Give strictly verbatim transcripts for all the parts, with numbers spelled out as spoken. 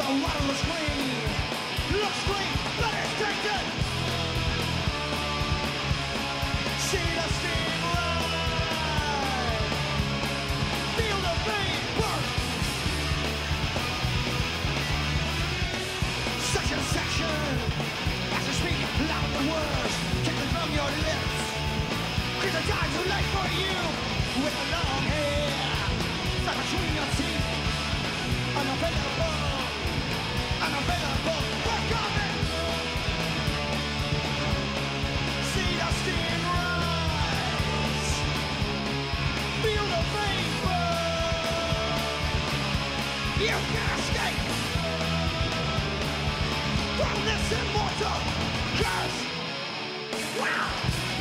waterless green. Looks green, but it's tainted. See the steam rise. Feel the vapor. Section, section. As you speak loud the words taken from your lips. Cause the time's too late for you. With the long hair stuck between your teeth. Unavailable. Unavailable. Work on it. See the steam rise. Feel the vapor. You can't escape from this immortal curse. Wow.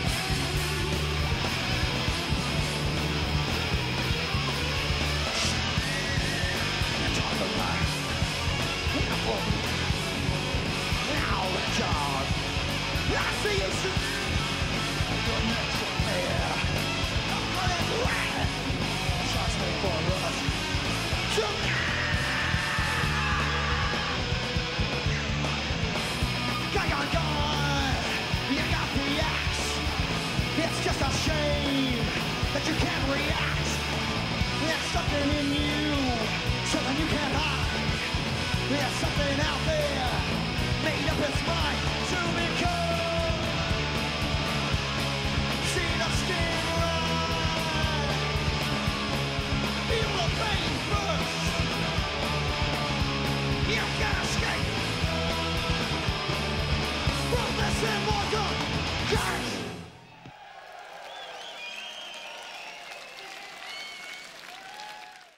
Now, John, I see you soon. Your next affair. I'm running right. Trust me for us. Tonight. Gone, gone, gone. You got the axe. It's just a shame that you can't react. There's something in you, something you can't hide. There's something out there